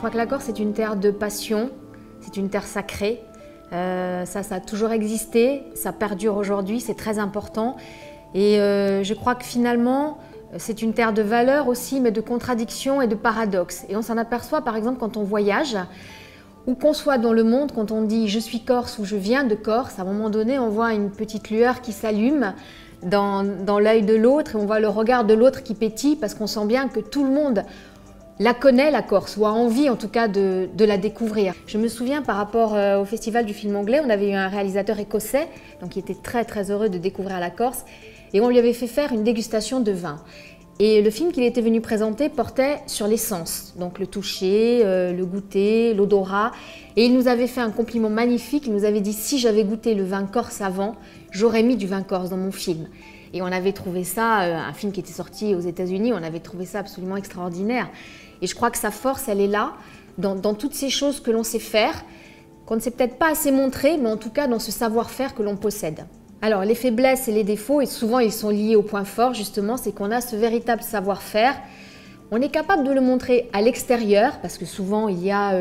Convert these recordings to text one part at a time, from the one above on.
crois que la Corse est une terre de passion, c'est une terre sacrée. Ça a toujours existé, ça perdure aujourd'hui, c'est très important. Et je crois que finalement, c'est une terre de valeurs aussi, mais de contradictions et de paradoxes. Et on s'en aperçoit par exemple quand on voyage, où qu'on soit dans le monde, quand on dit « je suis Corse » ou « je viens de Corse », à un moment donné, on voit une petite lueur qui s'allume dans l'œil de l'autre et on voit le regard de l'autre qui pétille parce qu'on sent bien que tout le monde la connaît, la Corse, ou a envie en tout cas de la découvrir. Je me souviens par rapport au Festival du film anglais, on avait eu un réalisateur écossais donc qui était très très heureux de découvrir la Corse et on lui avait fait faire une dégustation de vin. Et le film qu'il était venu présenter portait sur les sens, donc le toucher, le goûter, l'odorat. Et il nous avait fait un compliment magnifique, il nous avait dit « si j'avais goûté le vin corse avant, j'aurais mis du vin corse dans mon film ». Et on avait trouvé ça, un film qui était sorti aux États-Unis, on avait trouvé ça absolument extraordinaire. Et je crois que sa force, elle est là, dans toutes ces choses que l'on sait faire, qu'on ne sait peut-être pas assez montrer, mais en tout cas dans ce savoir-faire que l'on possède. Alors les faiblesses et les défauts, et souvent ils sont liés au point fort justement, c'est qu'on a ce véritable savoir-faire. On est capable de le montrer à l'extérieur, parce que souvent il y a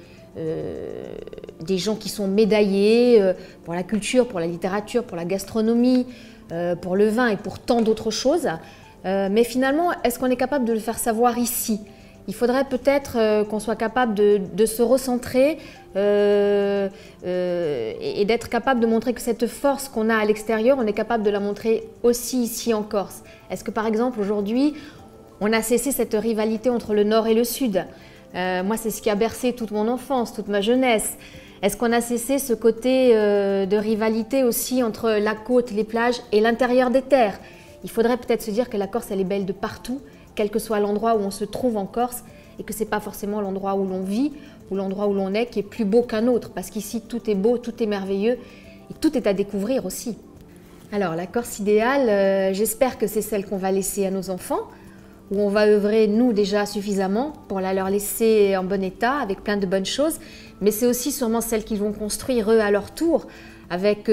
des gens qui sont médaillés pour la culture, pour la littérature, pour la gastronomie, pour le vin et pour tant d'autres choses. Mais finalement, est-ce qu'on est capable de le faire savoir ici ? Il faudrait peut-être qu'on soit capable de se recentrer et d'être capable de montrer que cette force qu'on a à l'extérieur, on est capable de la montrer aussi ici en Corse. Est-ce que par exemple aujourd'hui, on a cessé cette rivalité entre le nord et le sud ? Moi, c'est ce qui a bercé toute mon enfance, toute ma jeunesse. Est-ce qu'on a cessé ce côté de rivalité aussi entre la côte, les plages et l'intérieur des terres ? Il faudrait peut-être se dire que la Corse, elle est belle de partout, quel que soit l'endroit où on se trouve en Corse, et que ce n'est pas forcément l'endroit où l'on vit ou l'endroit où l'on est qui est plus beau qu'un autre, parce qu'ici tout est beau, tout est merveilleux et tout est à découvrir aussi. Alors la Corse idéale, j'espère que c'est celle qu'on va laisser à nos enfants, où on va œuvrer nous déjà suffisamment pour la leur laisser en bon état, avec plein de bonnes choses, mais c'est aussi sûrement celle qu'ils vont construire eux à leur tour, avec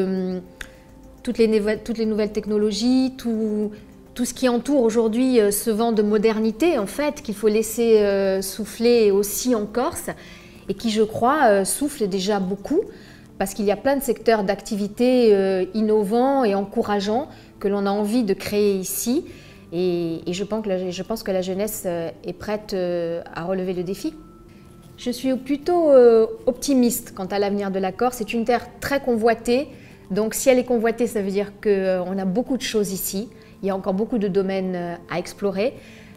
toutes les nouvelles technologies, tout ce qui entoure aujourd'hui ce vent de modernité, en fait, qu'il faut laisser souffler aussi en Corse et qui, je crois, souffle déjà beaucoup parce qu'il y a plein de secteurs d'activité innovants et encourageants que l'on a envie de créer ici et je pense que la jeunesse est prête à relever le défi. Je suis plutôt optimiste quant à l'avenir de la Corse. C'est une terre très convoitée, donc si elle est convoitée, ça veut dire qu'on a beaucoup de choses ici. Il y a encore beaucoup de domaines à explorer.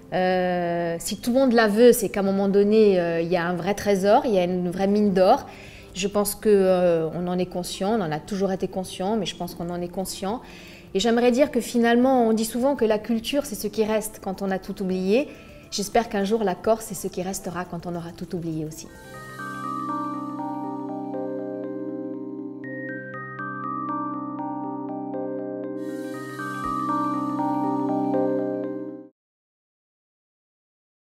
Si tout le monde la veut, c'est qu'à un moment donné, il y a un vrai trésor, il y a une vraie mine d'or. Je pense qu'on en est conscient, on en a toujours été conscient, mais je pense qu'on en est conscient. Et j'aimerais dire que finalement, on dit souvent que la culture, c'est ce qui reste quand on a tout oublié. J'espère qu'un jour, la Corse, c'est ce qui restera quand on aura tout oublié aussi.